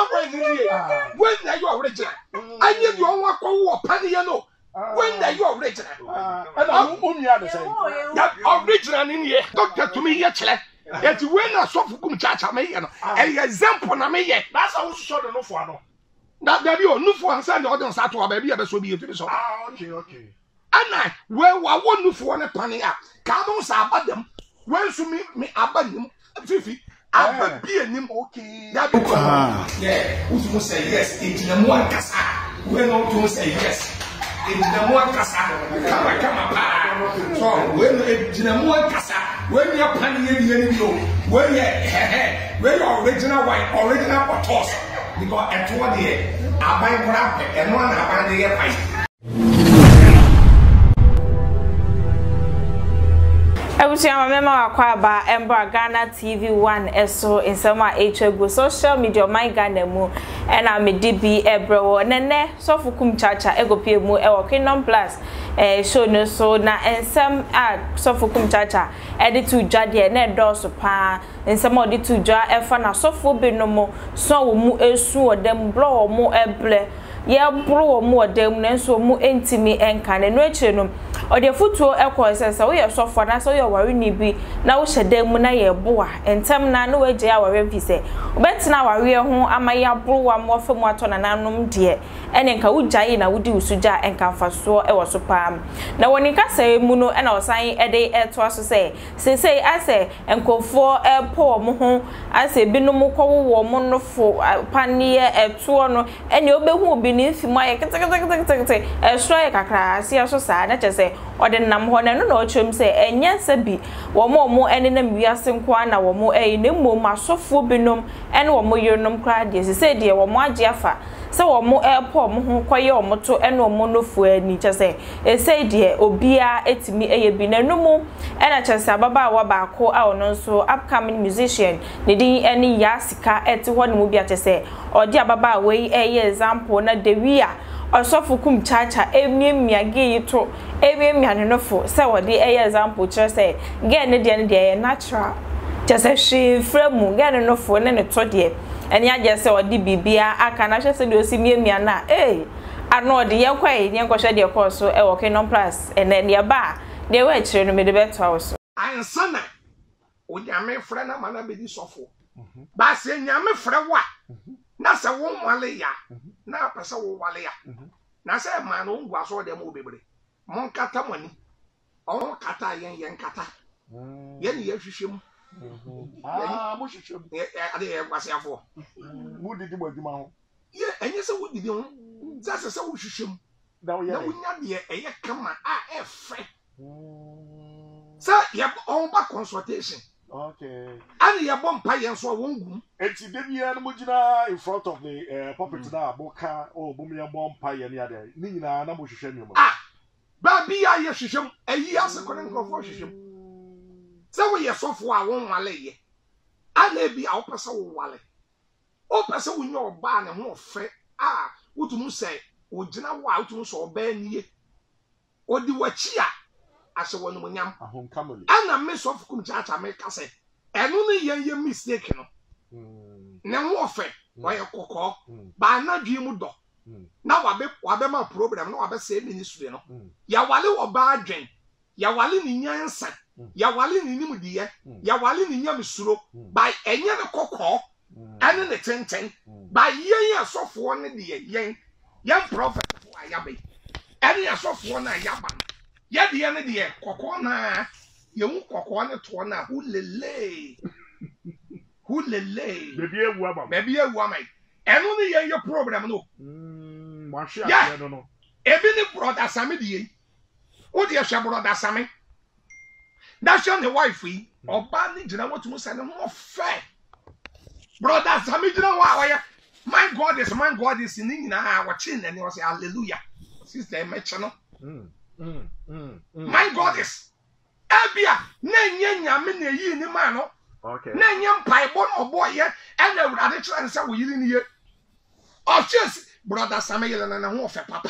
when you are original. I need your one call penny, you know. When you are original. And I'm only the same. Original in here. Doctor to me yet. Yet when I saw Kumchacha, an example, I may yet. That's how short enough for no. That there be no for and send the audience out to a baby, ever so be to so. Okay. And I, well, I want you for a penny up. Come on, about them. When to me about them, Fifi. I'm being him okay. Yeah, who say yes, into the more casa. When all to say yes, into the more casa. Come, so when it's the more casa, when you're planning when you're original white, original or toss, because at 20, I buy crap and one I buy the air. I wish you remember Aquaba Ember Ghana TV1 SO in summer Eiii-Proph social media my Ghana mu and I'm a DB Ebro Nene so for Kumchacha ego pie mu e Kingdom Plus show no so na ensem so for Kumchacha edit to jade na do pa ensem odi to jwa efa na so for be no mo so mu esu odem blow mo eble ye blow mo odem na so mu entimi enka ne no eche no odi futuo ekọ sese wo ye so for na so ye wari ni bi na wo hyedem mu na ye boa entem na no waje ya wari bi se obetina wari ho amaya blowa mo fa mu ato na nanom de ene nka wo gyae na wodi usuja enka faso e wo so pam na woni ka sai mu no na osan ede eto aso se sese ase enkofo epo mo ho ase binom kwo wo mo no fo panie eto no ene obehu obi ni fimu aye kete esro ye kakra ase aso sa na chese ode nam ho na no na ochom se enye se bi wo mo ene na miase nkwa na wo mo na mmom asofo binom ene wo mo yenom kra de se de wo mo age afa se wo mo airport mo ho koye wo mo to ene wo mo no fu ani chese se de obia etimi eye bi na numu ene chese ababa wa ba ko a ono so upcoming musician ne din ene ya sika eti ho ne mu bia chese odi ababa we eye example na Dewia Osofu Kumchacha miage yito mianenofo se wodi eye example chere say ge ne de natural just she fremu ge ne nofo ne to de ene age se wodi bibia aka na hwe se de osi mia na ano de ye kwai ne nkwohwe de course so e wo Kingdom Plus ene ne ba de we chere no me de beto house ansana o nyame frɛ na mana be di sofo ba se nyame frɛ wa na se wo nwale ya na pesa wo wale ya na se ma no ngwa so de mo bebre mon kata mani on kata yen kata yen ye hwehwem mo hwehwem ade ye kwase afo mo didi mo adwuma ho ye enye se wo didi ho se wo hwehwem na wo nya de eye kama a efe sa ye on ba consultation. Okay. And your bomb pie and so won't. And she did in front of the puppet now, Boca or Bumia bomb pie and the other. Nina, Namushim. Ah, Baby, I yashim, a year's a current confusion. So we are so far, I won't lay. I may be our person wally. Oh, person with your barn and more fair. Ah, what do you say? Would you know why to so ben ye? Or do what chia? As a one when yam a homecoming. And a miss of Kumchacha make us say, and only ye mistaken. No warfare, why a cocoa, by not dream do. Now I bet my program, no, I bet say ministry. Yawali or bad drain, Yawali in Yansan, Yawali in Nimudia, Yawali in Yamisuro, by any other cocoa, and in the 10 by ye soft one in the young prophet, Yabe, and ye soft one Yaban. Ya di ene die kokona ye hu kokona to na hulele baby ewu amai enu ni ye program no mahwe ase no ebi ni brother Sami die o die hwe brother Sami da hwe ne wife yi oba ni gina wotumu se ne ho fe brother Sami gina wa ya my God is ni nyina ha wa chin ne o say hallelujah sister meche no my God is Abia nenye nyame na yi ni ma no okay nenye mpai bo no boy ye and awurade kira nsa wo yiri ni ye of just brother Samuel na ho fe papa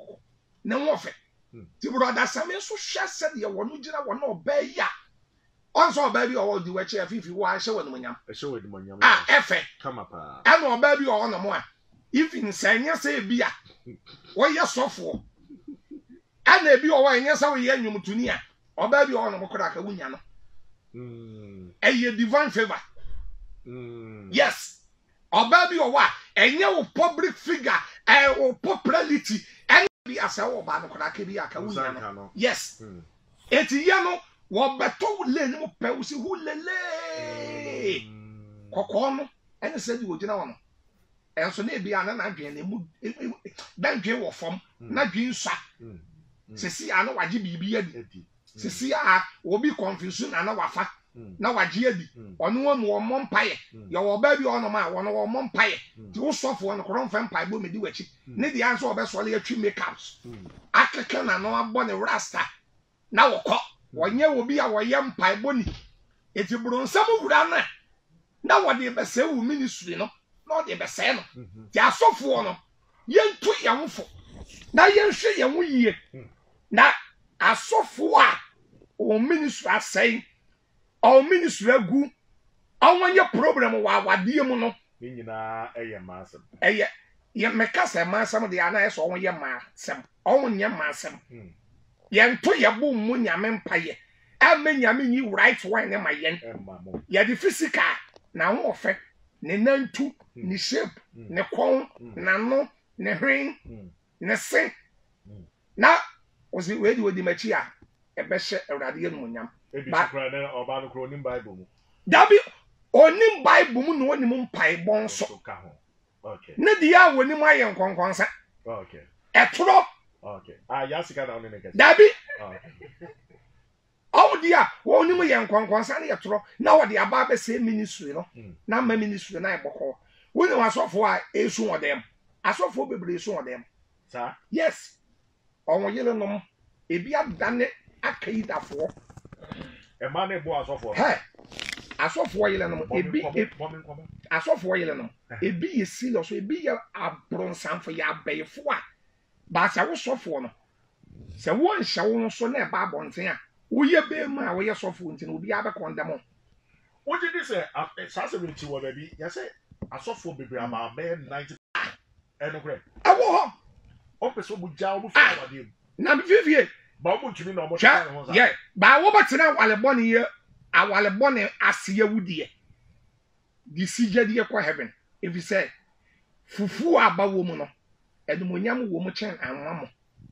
na ho fe ti brother Samuel so hwa se de wo no gina wo no ba ya On so baby or the watch if you want show them nyam. Show with monyam. Ah, efe. Come up. And or baby or no more. If in say say bia. What you suffer. And they be or yes how ye nyum tunia. Or baby or no more ka wunya no. A divine favor. Yes. Or baby or what? And your public figure or popularity and be as our bano krakebia ka wunya. Yes. Etiyano wo beto le ni mo pe wo si hu lele kokono ene se di ogina wono enso na bia na adwen na mu dan dwen wo fom na dwen nsa sisi ana waje bibi adi sisi a wo bi confusion ana wafa na waje adi ono wo mo mpaye ye wo ba bi ono ma wo no wo mo mpaye ti wo sofo no koro mfa mpaye bo medi wachi ne di anso obeso le atwi makeups akeke na no abo ne rasta na wokọ wonye obi a woye mpai boni eti buru nsam wura na wode bese wu ministry no na wode bese no ti asofo no yentu yamfo na yenhwe yemu yie na asofo a o ministry asai o ministry agu awonye problem wa wade mu no nyina eye masem ye meka se masem de ana eso wonye masem wonye masem Yanto yabu mu nyame mpaye ame nyame yi right one na mayen ya di physical na ho ofe ne nantu ne shape ne kon na no ne hwen ne se na ozi wedi machi a ebehye awrade ye no nyam ba kra na oba no kro nim bible mu dabi onim bible mu no onim mpaye bon so okay ne dia wonim ayen konkonsa okay etro okay. Yasika na onene kesi. Dabi. Okay. All dia, woni mo yen konkonsa na yetro na wode aba be se ministry no. Na ma ministry na eboko. Woni wasofo a esu odem. Asofo bebre esu odem. Sir? Yes. Onwo yele nom ebi adane akaidafo. E ma na bo asofo. He. Asofo yele nom ebi asofo yele nom ebi ye serious ebi ye abronsanfo ya abeyefo a ba sa wo sofo no se wo nhya wo so na ba bonten a wo ye be ma wo ye sofo ntin obi abe condemn what did you say sasa we ti wo baby ya say asofo bebre ama be 90 eno kre awo ho o peso bu ja o fa wade na bi fifie ba o ntumi na o mo ta ho sa yeah ba wo betena wale boni ye awale boni asiye wudie di sije die kwa heaven if you say fufu aba wo mu no edumonyam wo mu chen anwamo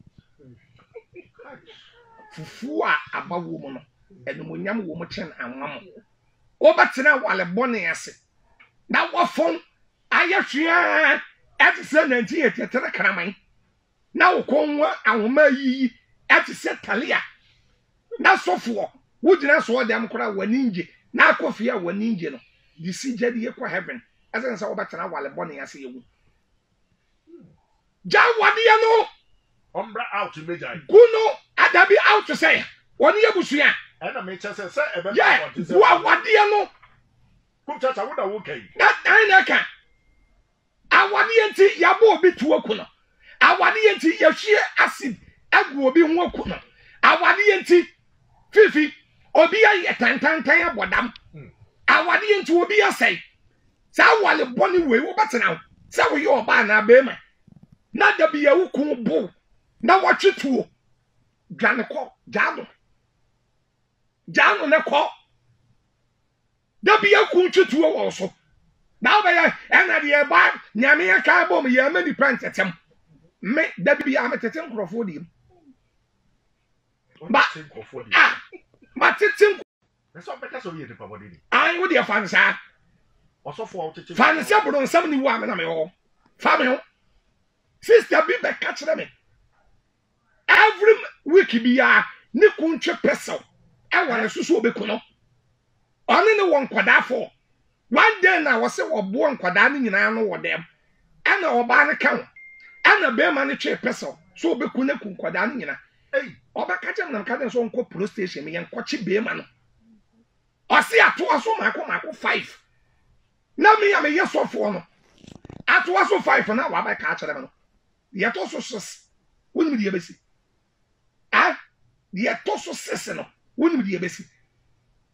fufu a aba wo mu no edumonyam wo mu chen anwamo obatena wale boni ase na wofon ayahwea etise 1983 kraman na wokonwa ahoma yi etise talia na sofo wugina so dem kora waninje na akofia waninje no di sije de kwa heaven asen sa obatena wale boni ase yewu Jawadiya no ombra out meja guno adabi out say woni yebusua na me chese se ebe yeah wadiya no kumchacha wo da wo kai na ka awadiya nti yabo obi tuoku no awadiya nti yahwie acid agu obi ho aku no awadiya nti fifi obi ya tantantan abodam awadiya nti obi ya say sa wale boni we wo batena sa wo yo ba na be ma na da bi yawu kun bu na watwetuo dwane ko jano ne ko da bi yakun twetuo wo so na ba ya ena de ba nyame ya ka bom ya mani pantetem me da bi ya metetem krofo di ba ma tetem so beka so ye de pa body ni ai wo de fansa osofo o tete fansa bro nsam ni wo amena me ho fa me ho sister be catch them every week be ya ni kuntwe peso e wale susu obeku no oni ne won kwada for one day na wo se wo bo nkwada ni nyina no wo dem ana oba ne kan ana be ma ne twe peso so obeku ne ku nkwada ni nyina oba ka jam na ka den so nko police station me yen kochi be ma no o se ato aso mako 5 na me ya me yesofo no ato aso 5 na wa ba ka kire me no yeto so ses woni me besi yeto so ses no woni me besi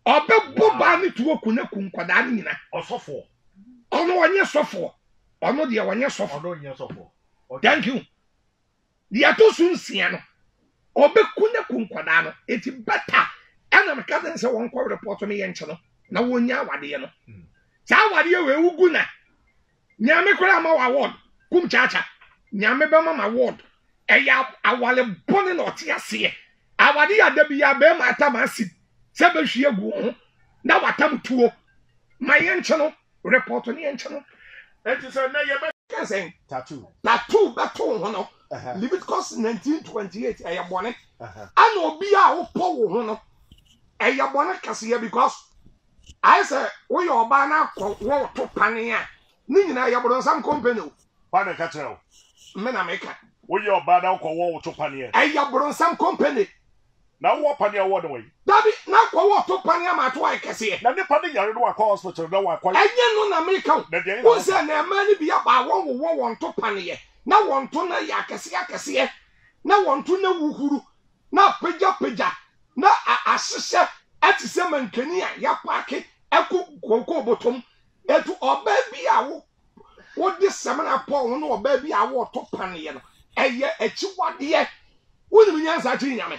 Obebo ba ne tuwo kuna kunkwada ne nyina. Osofo. Ono wanye sofo. Ono de wanye sofo. Ono nye sofo. Thank you. Dia to sunsia no. Obekuna kunkwada no. Eti better. Ana me ka say won kwa report me ye nche no. Na wonya awade no. Sa awade we ugu na. Nyame kora ma award. Kumchacha. Nyame be ma award. Eya awale bone no te ase. Awade ya da bia be ma atamasi. Se be hwie gu na watam tuo. Ma ye nche no report ni ye nche no. Enti say na ye be say tattoo. Tattoo beto ho no. Leviticus 19:28 eya bone. Ana obi a wo po wo ho no. Eya bone kase ya because I say we your ba na wo to pane a. Ni nyina ya bodo sam company o. Ba na ka tell. Me na meka. We your ba na ko wo to pane. Eya bodo sam company. Na wo pane wo no way. Dabi na ko wo to pane ma to ai kase. Na ne pane yare no akọ hospital na wa kwa. Enye no na meka. Wo se na ma ni bia ba wo to pane. Na won to na ya kase. Na won to na wuhuru. Na peja. Na asese ati se mankani a ya paake eku konko botom. Etu oba bi a wo de semana Paul no oba bi a wo to pane no. Eye echiwade. Wonim nyansa chi nyame.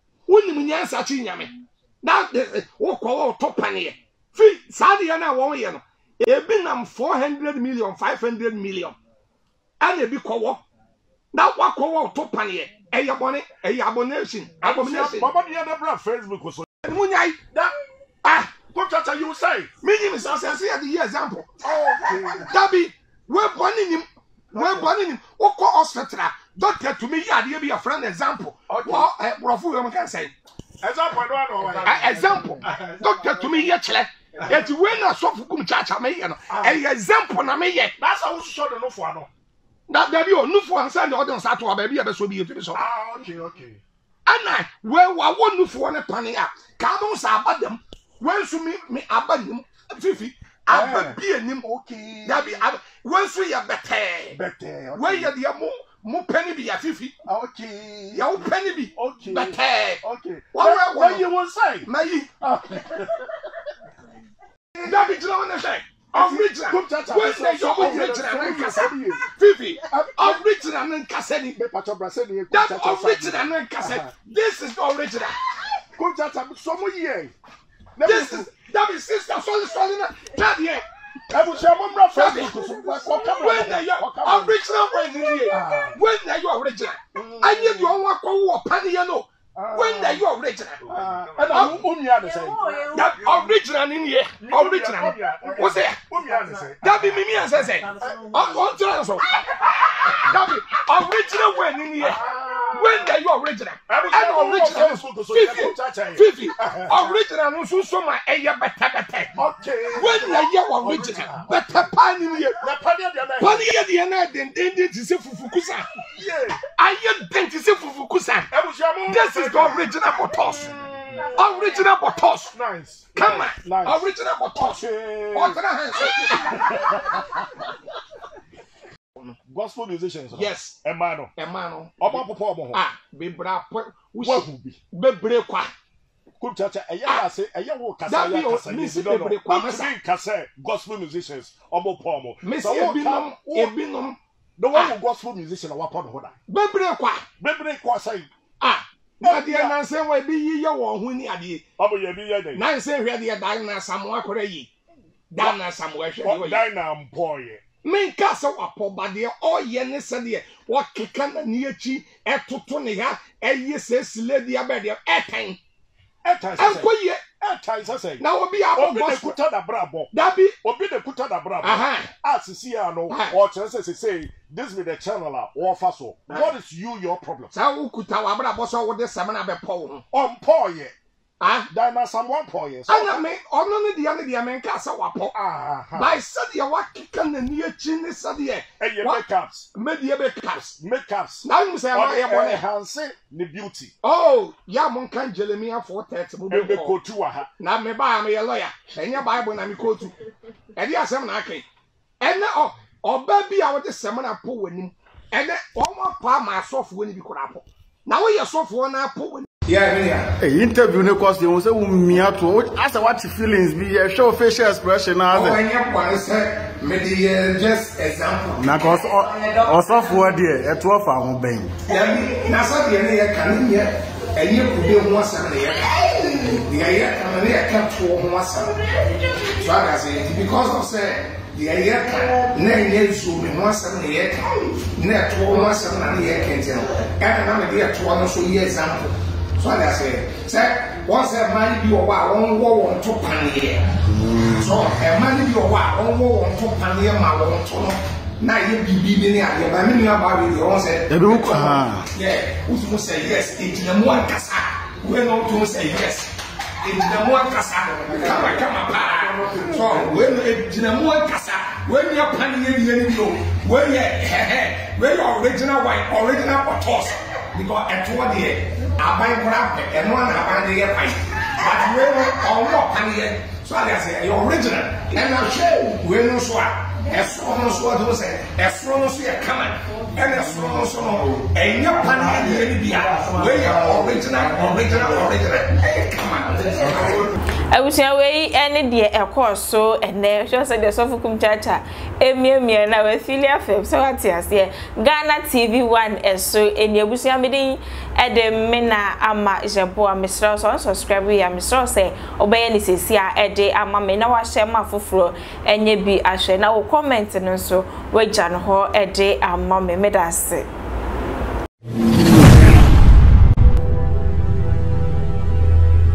Na wo ko to pane. Fi sade ya na wo ye no. Ebi nam 400 million 500 million. Ana ebi ko na wa ko to pane. Eye bone abomination. Mama dia na bra Facebook so. Munyai da Kumchacha you say. Me him say the example. Okay. Dabi we bone him. Wo ko hospital. Doctor to me ya dey be a friend example. Well, Prof we can say. Example no. Example. Doctor to me ya chele. Eti we na so Kumchacha me ye no. Example na me ye. That's how we show the no for no. That baby o no for answer the audience at wa baby e be so bi etu so. Okay. Ana we wa wonu for ne pane a. Ka mo sa abadam. When su me abanim fifi ababi anim okay. Dabi when su ya better. When ya dia mo penny bi ya fifi. Okay. Ya wo penny bi. Okay. Better. Okay. What you will say? Mayi. Dabi jina na say. Original. When say your original kasa. Fifi. Original na kasa ni. That original na kasa. This is the original. Kumchacha so mo ye. This is that is sister solid na. That here. Ebu se mo bra Facebook. When the original when here. When the original. I need you on what penny no. When the original. And umia say. That original in here. Original. What's that? Umia say. That be me as I say. On so. That be original when in here. When the original. And original. Fifi. Original no so my eya better. Okay. When the original. Better pan in here. Na pania dia na. Pania dia na den to say fufukusa. Yeah. I den to say fufukusa. This is the original bottles. Original bottles. Nice. Come on. Nice. Original bottles. Gospel musicians. Yes. Emano. Oba popo omo ho. Bebra Wahubi. Bebre kwa. Kumchacha eya say eya wo kasa ya kasa. Misi bebre kwa masa. Kasa gospel musicians omo pomo. Misi ebinom. The one gospel musician wa podo ho da. Bebre kwa say. Na dia na say we bi yi ye wo ho ni ade. Obo ye bi ye dey. Na say hwe de dan na samu akora yi. Dan na samu hwe. Dan na mpoye. Men kasa wapobade oye ne sede wo keka na ni achi etoto ne ha eye sesile dia be de etan enkoye etan say na obi abo boss kuta da brabo dabi obi de kuta da brabo asisi ya no or say this be the channel or faso. What is your problem? Sa wo kuta wa brabo so wo de semana be po on poye. Dana someone poye. Ana me ono ne dia men kasa wapo. By said ya wa keka na ni achi ne sade e makeups. Media makeups. Now you say am ya bone hanse ne beauty. Oh, ya mon kan Jeremiah 4:30 mo be ko tu wa ha. Na me ba me lawyer. Enya Bible na me ko tu. E dia asem na akai. Ene oba bi a wo de sem na po wanim. Ene o mo pa ma asofo ni bi kura po. Na wo ye sofo na po Yeah. Hey, interview no cost you say me to ask what feelings be show facial expression now. Oh, I say maybe just example. Na cause also for there e to offer won ben. Yeah, na so dey na kan here. Enye kube ho asam na here. The kan na kan to ho asam. So I say because of say the year kan na enye so me ho asam na here na to ho asam na here kan tell. And na me dey to no so here example. So I say once a man be over one war on to pan here. So a man be over one war on to pan here, my one to now you be in here. But many about it, you say, yeah, who say yes, it's the one cassa. We're not to say yes. It's the one cassa. Come apart. So when it's the one cassa, when you're panning in when you're original white, original or toss. Because at what day I buy crap and one I buy the air pipe. But we all not penny. So I say you're original. And I'll show we no swat. As long as what was it, as long as we are coming, and as long as and your penny where you're original. Come on. I wish I way any dear ACCROSS so and there just said the Eiii-Proph Kumchacha Emia na we filia fem so what here Ghana TV 1 so en yebusia mede ede mena ama Agyapong misra so subscribe ya misra say obeye ni sesi a ede ama me na wa share ma foforo enye bi ahwe na wo comment no so we gya no ho ede ama me medase